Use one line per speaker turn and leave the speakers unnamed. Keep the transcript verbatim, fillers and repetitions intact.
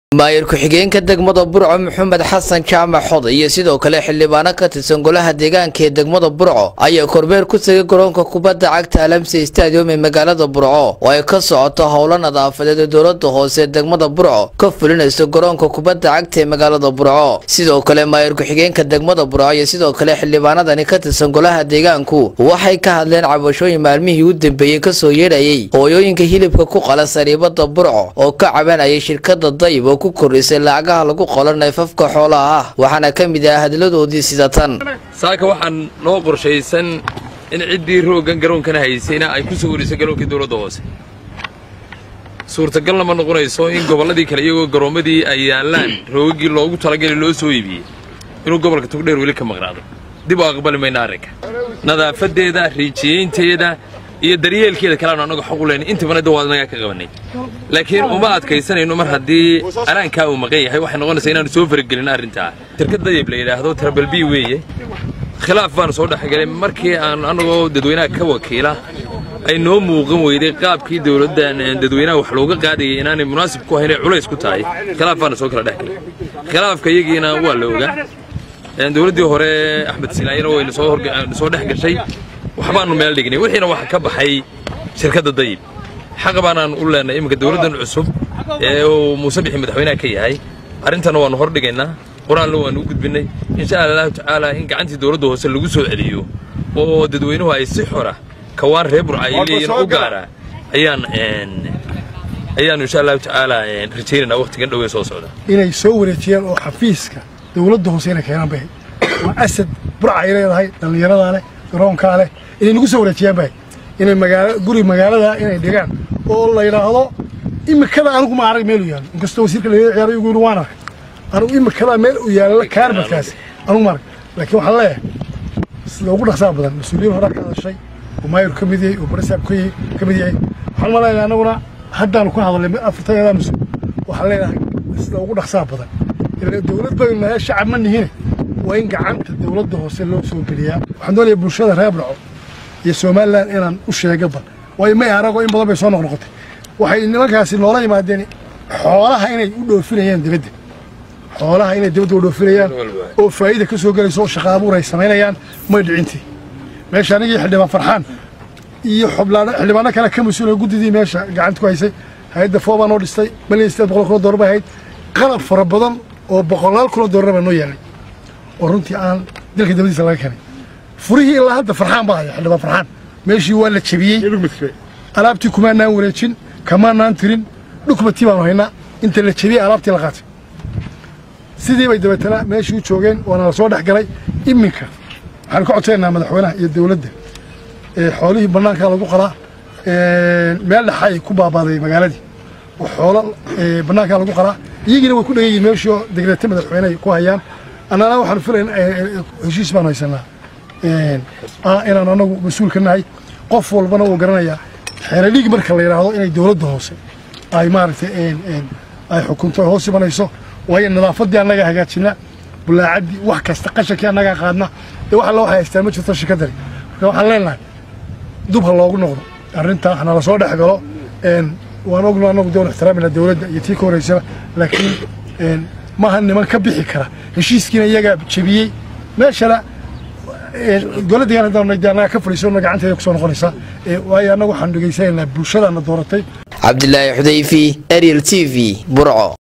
maayir ku-xigeenka degmada Burco Maxamed Xasan Jaamac Xod iyo sidoo kale xildhibaano ka tirsan golaha deegaanka ee degmada Burco ayaa kormeer ku tagay garoonka kubadda cagta Alamsi Stadium ee magaalada Burco oo ay ka socoto howlo nadaafadeed ee dowladda hoose ee degmada Burco ka fulinayso garoonka kubadda cagta ee magaalada Burco sidoo kale maayir ku-xigeenka degmada Burco iyo sidoo kale xildhibaanadani ka tirsan golaha deegaanku waxay ka hadleen cabashooyin maalmihii u dambeeyay ka soo yeedhayay hooyooyinka hilibka ku qala sariibada Burco oo ka cabanayay shirkadda Dayib ku korisay lacagaha lagu qolanay fafka xoolaha ah waxaana kamid ah hadladoodii sidatan
saaka waxaan noo qorshaysan in cidii roogan garoonkana haysayna ay ku soo warisay garoonka dawladda hoose suurtagal ma noqonayso in goboladii kale iyagoo garoomadii ay yaalaan roogii loogu talagalay loo soo iibiyay inuu gobolka Togdheer weli ka maqnaado dib u aqbali mayna arrinka nadaafadeeda riijiyeynteeda iyo daryeelkeeda kalaana anagu xaq u leenahay inta banada waa naga ka qabanay laakiin uma adkaysanayno mar hadii aranka uu maqan yahay waxay noqonaysaa inaan soo fargelin arrinta shirkadda Dayib la yiraahdo Triple B weeye khilaaf baan soo dhaxgalay markii aan anagu dadweynaha ka wakiila ay noo muuqan weyday qaabkii dawladda dadweynaha wax looga qaadayay inaanay munaasib ku ahayn culays ku tahay khilaaf baan soo kala dhaxgalay khilaafka iyagiina waa la ogaa dawladdii hore Axmed Silaayina way soo soo dhaxgashay waxbaanu meel dhignay wixiina waxa ka baxay shirkadda Dayib xaq baanaan u leenahay imika dawladdan cusub ee uu Muuse Bixi madaxweynaha ka yahay arintana waanu hor dhigaynaa quraan loo waanu gudbinay insha Allah taala in gacantii dawladda hoose lagu soo celiyo oo dadweynuhu ay si xor ah kawaan reer Burco ay leeyihiin u gaara ayaan ayaan insha Allah taala rajayna waqtigan dhow ee soo socda
inay soo wareejiyaan oo xafiiska dawladda hoose inay keenaan bay waa asad Burco ay leedahay dhalinyarada leh garoonka leh inay lagu soo wareejiyaan bay inay magaalo guri magaalada inay dhigaan oo la yiraahdo imikada anigu ma arag meel u yaal inkastoo wasiirka leeyahay ciyaar ugu ruwaana anigu imikada meel u yaal kaarbadkaas anigu ma arag laakiin waxa leeyahay loogu dhaqsaa badan mas'uuliyiin hore ka hadashay oo maayir ka mid yahay oo barsaab ka mid yahay waxaan ma leeyahay anaguna haddaan ku hadalay afartayada mas'uul waxa leeyahay loogu dhaqsaa badan ilaa dawlad badan shacab ma nihiin waa in gacanta dawladda hoose loo soo geliyaa waxaan doonayaa bulshada reer Burco iyo Soomaaliland inaan u sheegaba way ma arago in badan bay soo noqnoqotay waxay nimankaasi noola yimaadeen xoolaha inay u dhoofinayaan dibadda xoolaha inay dibadda u dhoofinayaan oo faa'iido ka soo galayso shaqo abuur ay sameynayaan ma dhicintii meesha aniga xildhibaan Farxaan iyo xubnaana xildhibaano kale ka mas'uul gudidii meesha gacanta ku haysay hay'adda Fooba noo dhistay balista boqol dollar bay hayd qalab fara badan oo boqolaal kun dollar baa noo yaalay oo runtii aan dalka dawladdiisa laga keenay furihii ilaa hadda Farxaan baa haya xildhibaan Farxaan meeshii waa la jabiyay alaabtii kuma naan wareejin kama naan tirin dukumenti baan haynaa inta la jabiyay alaabtii la qaatay sidii bay dabatana meeshii u joogeen oo la soo dhaxgalay iminka waxaan ku codsaynaa madaxweynaha iyo dawladda ee xoolihii banaanka lagu qalaa ee meel dhaxay ku baabaaday magaaladii oo xoolo ee banaanka lagu qalaa iyagina way ku dhageeyeen meeshii degreeta madaxweynaha ku hayaan anana waxaan filayn heshiis baan haysanaa een ah inaan anagu mas'uul ka nahay qof walbana uu garanayaa xeeradhig marka la yiraahdo inay dawladda hoose ay maaragtay een een ay xukunto hoos imanayso way nadaafadii anaga hagaajina bulaacadi wax kasta qashanka anaga qaadna ee waxa loo haystaa ma jirto shirkadani marka waxaan leenahay dub ha loogu noqdo arrinta waxna la soo dhaxgalo een waan ognahay anagu dawlad ixtiraamina dawladda iyo tii kooreysa laakiin een ma han niman ka bixi kara heshiiskiina iyaga jabiyay meeshana dawladda aan doonayna ka fariiso gacanteeda ku soo noqonaysa ee way anagu waxaan dhageysanaa bulshada na dooratay
Cabdullaahi Xudayfi Ariel T V Burco.